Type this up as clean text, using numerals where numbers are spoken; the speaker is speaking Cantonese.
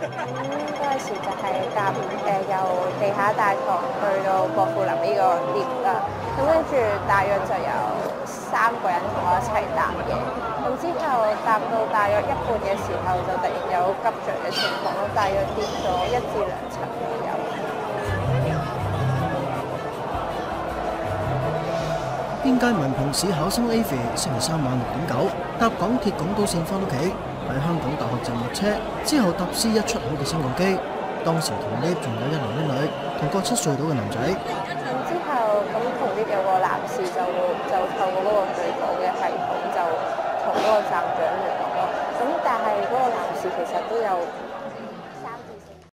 嗰陣時就係搭由地下大堂去到薄扶林呢個 lift 啦，咁跟住大約就有3個人同我一齊搭嘅，咁之後搭到大約一半嘅時候就突然有急墜嘅情況咯，大約跌咗1至2層左右。 邊屆文憑試考生 Avi 星期3晚6點9搭港鐵港島線翻屋企，喺香港大學站落車，之後搭 C1 出口嘅升降機。當時同 lift 仲有一男一女，同個7歲到嘅男仔。 咁之後咁同 lift 有個男士就透過嗰個對講嘅系統就同嗰個站長聯絡咯。咁但係嗰個男士其實都有